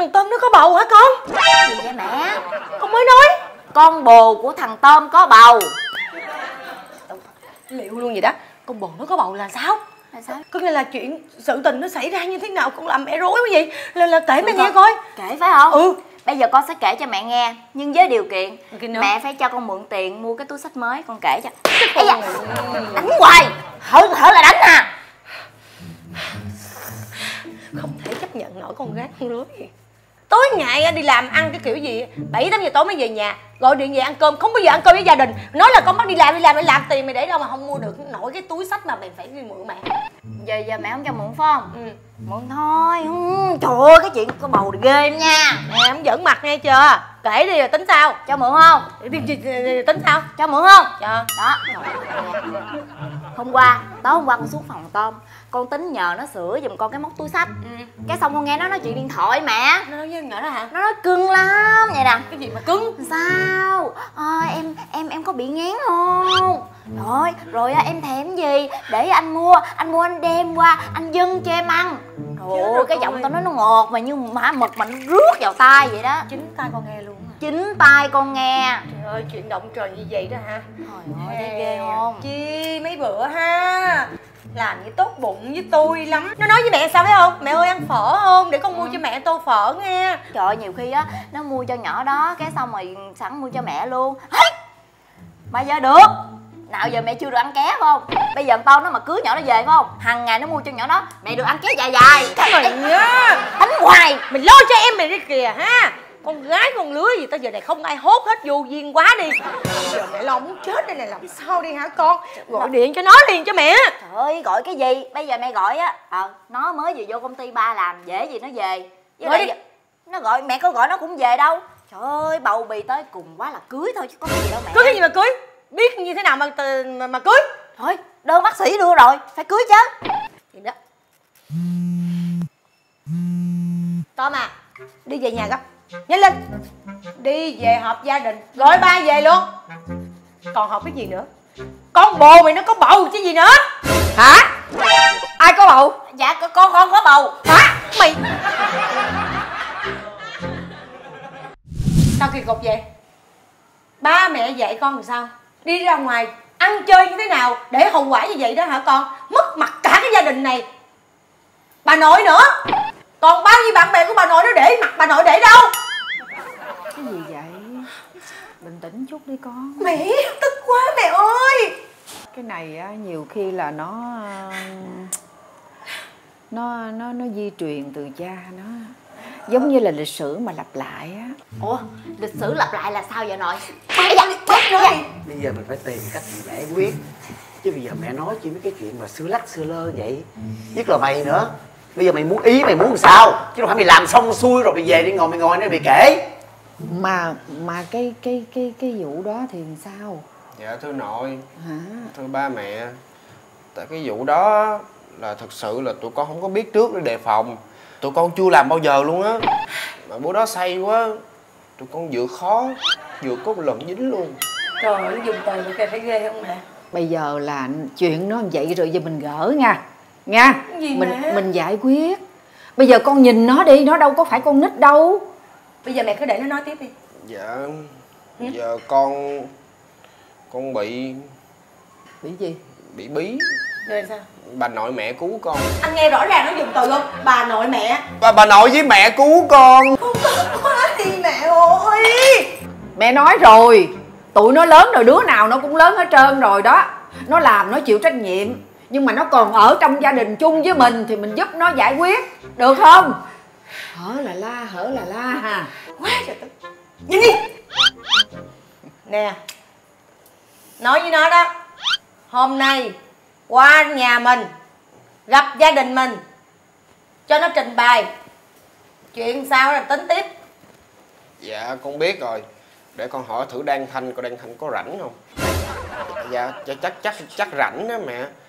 Thằng Tôm nó có bầu hả con? Gì vậy mẹ? Con mới nói Con bồ của thằng Tôm có bầu. liệu luôn vậy đó. Con bồ nó có bầu là sao? Là sao? Có nghĩa là chuyện sự tình nó xảy ra như thế nào con làm mẹ rối quá vậy? Là kể mẹ nghe coi. Kể phải không? Ừ. Bây giờ con sẽ kể cho mẹ nghe, nhưng với điều kiện Nữa. mẹ phải cho con mượn tiền mua cái túi xách mới, con kể cho. Ây da, đánh hoài, hở là đánh à. Không thể chấp nhận nổi con gái con lứa gì. Tối ngày đi làm ăn cái kiểu gì 7-8 giờ tối mới về nhà, gọi điện về ăn cơm, không bao giờ ăn cơm với gia đình. Nói là con bắt đi làm tiền mày để đâu mà không mua được nổi cái túi xách mà mày phải đi mượn mẹ. Giờ mẹ không cho mượn phải không? Ừ. Mượn thôi. Trời ơi, cái chuyện có bầu thì ghê lắm nha. Mẹ không giỡn mặt nghe chưa? Kể đi rồi tính sao? Cho mượn không? Tính sao? Cho mượn không? Cho. Đó. Tối hôm qua con xuống phòng Tôm, con tính nhờ nó sửa giùm con cái móc túi xách. Cái xong con nghe nó nói chuyện điện thoại mẹ. Nó nói với nhỏ đó hả? Nó nói cưng lắm vậy nè. Cái gì mà cứng? Sao? Em có bị ngán không? Rồi em thèm gì để anh mua anh đem qua anh dâng cho em ăn. Trời ơi, cái giọng tao nói nó ngọt mà như mã mực mà nó rước vào tai vậy đó. Chính tai con nghe luôn. Chính tai con nghe. Trời ơi, chuyện động trời như vậy đó hả? Trời ơi, thấy ghê không? Chi mấy bữa ha làm như tốt bụng với tôi lắm. Nó nói với mẹ sao biết không? Mẹ ơi ăn phở không? Để con mua cho mẹ tô phở nghe. Trời ơi, nhiều khi á nó mua cho nhỏ đó, cái xong rồi sẵn mua cho mẹ luôn. Mà giờ được. Nào giờ mẹ chưa được ăn ké phải không? Bây giờ Tao nó mà cưới nhỏ nó về phải không? Hằng ngày nó mua cho nhỏ đó, mẹ được ăn ké dài dài. Mày á, Đánh hoài. mày lo cho em mày đi kìa ha. Con gái con lứa gì tới giờ này không ai hốt hết, vô duyên quá đi. Giờ mẹ lo muốn chết đây này, làm sao đi hả con? Gọi điện cho nó liền cho mẹ. Trời ơi, gọi cái gì? Bây giờ mẹ gọi á, nó mới vừa vô công ty ba làm, dễ gì nó về. Với lại nó gọi, mẹ có gọi nó cũng về đâu. Trời ơi, bầu bì tới cùng quá là cưới thôi chứ có gì đâu mẹ. Cưới cái gì mà cưới? Biết như thế nào mà cưới? Thôi, đơn bác sĩ đưa rồi, phải cưới chứ. Gì đó. Tôm à, đi về nhà gấp. Nhanh lên. Đi về họp gia đình. Gọi ba về luôn. Còn họp cái gì nữa? Con bồ mày nó có bầu chứ gì nữa? Hả? Ai có bầu? Dạ, con có bầu. Hả? Mày sao kỳ cục vậy? Ba mẹ dạy con làm sao? Đi ra ngoài ăn chơi như thế nào để hậu quả như vậy đó hả con? Mất mặt cả cái gia đình này. Bà nội nữa. Còn bao nhiêu bạn bè của bà nội nó để mặt bà nội để đâu? Cái gì vậy? Bình tĩnh chút đi con. Mẹ tức quá mẹ ơi. Cái này á, nhiều khi là nó di truyền từ cha nó. Giống như là lịch sử mà lặp lại á. Ủa, lịch sử lặp lại là sao vậy nội? Bây giờ mình phải tìm cách để giải quyết. Chứ bây giờ mẹ nói chỉ mấy cái chuyện mà xưa lắc xưa lơ vậy. Nhất là mày nữa. Bây giờ mày muốn ý mày muốn làm sao? Chứ đâu phải mày làm xong xuôi rồi mày về đi ngồi mày ngồi nó bị kể. Mà cái vụ đó thì sao? Dạ thưa nội. Hả? Thưa ba mẹ. Tại cái vụ đó là thật sự là tụi con không có biết trước để đề phòng. Tụi con chưa làm bao giờ luôn á. Mà bữa đó say quá, tụi con vừa khó vừa cốt lận dính luôn. Trời ơi, dùng từ như kìa phải ghê không mẹ? Bây giờ là chuyện nó vậy rồi, giờ mình gỡ nha. Nha. Gì Mình giải quyết. Bây giờ con nhìn nó đi, nó đâu có phải con nít đâu. Bây giờ mẹ cứ để nó nói tiếp đi. Dạ. Giờ con bị gì? Bị bí. Rồi sao? Bà nội mẹ cứu con. Anh nghe rõ ràng nó dùng từ không? Bà nội mẹ. Bà nội với mẹ cứu con. Không có quá đi mẹ ơi. Mẹ nói rồi, tụi nó lớn rồi, đứa nào nó cũng lớn hết trơn rồi đó. Nó làm nó chịu trách nhiệm. Nhưng mà nó còn ở trong gia đình chung với mình thì mình giúp nó giải quyết. Được không? Hở là la ha. Quá trời tức. Nhìn đi. Nè, nói với nó đó, hôm nay qua nhà mình gặp gia đình mình, cho nó trình bày chuyện sao là tính tiếp. Dạ con biết rồi. Để con hỏi thử Đan Thanh coi Đan Thanh có rảnh không. Dạ chắc rảnh đó mẹ.